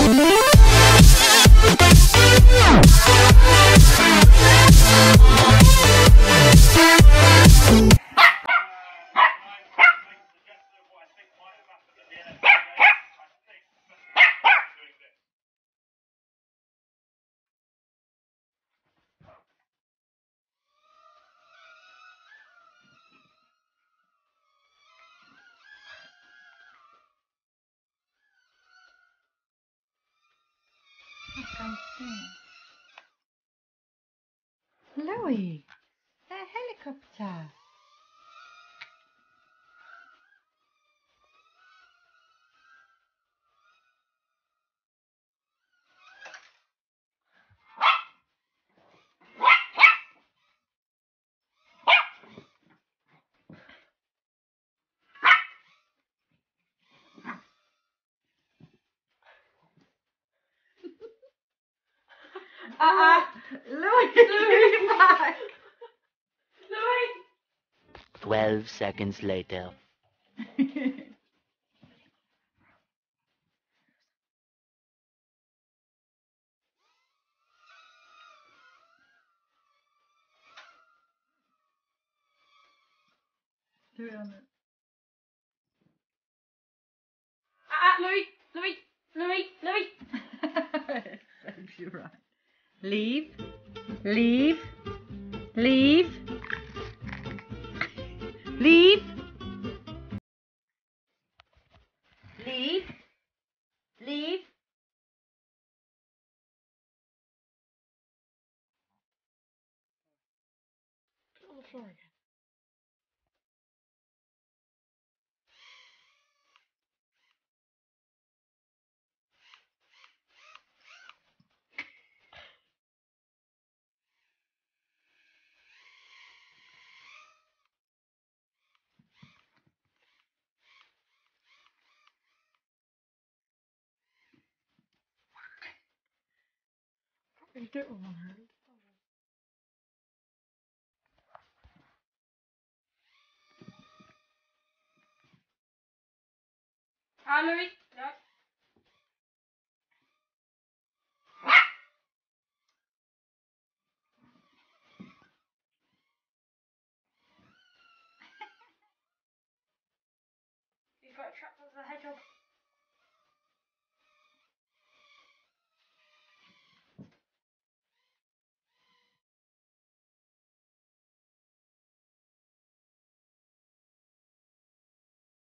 Louis, a helicopter. Louis, Louis, back. Louis. 12 seconds later. Do it on it. Louis, Louis, Louis, Louis. Serves you right. Leave, leave, leave, leave, leave, leave. Put it on the floor again. Probably do it with one hand. Louis, no. You've got trapped as a hedgehog.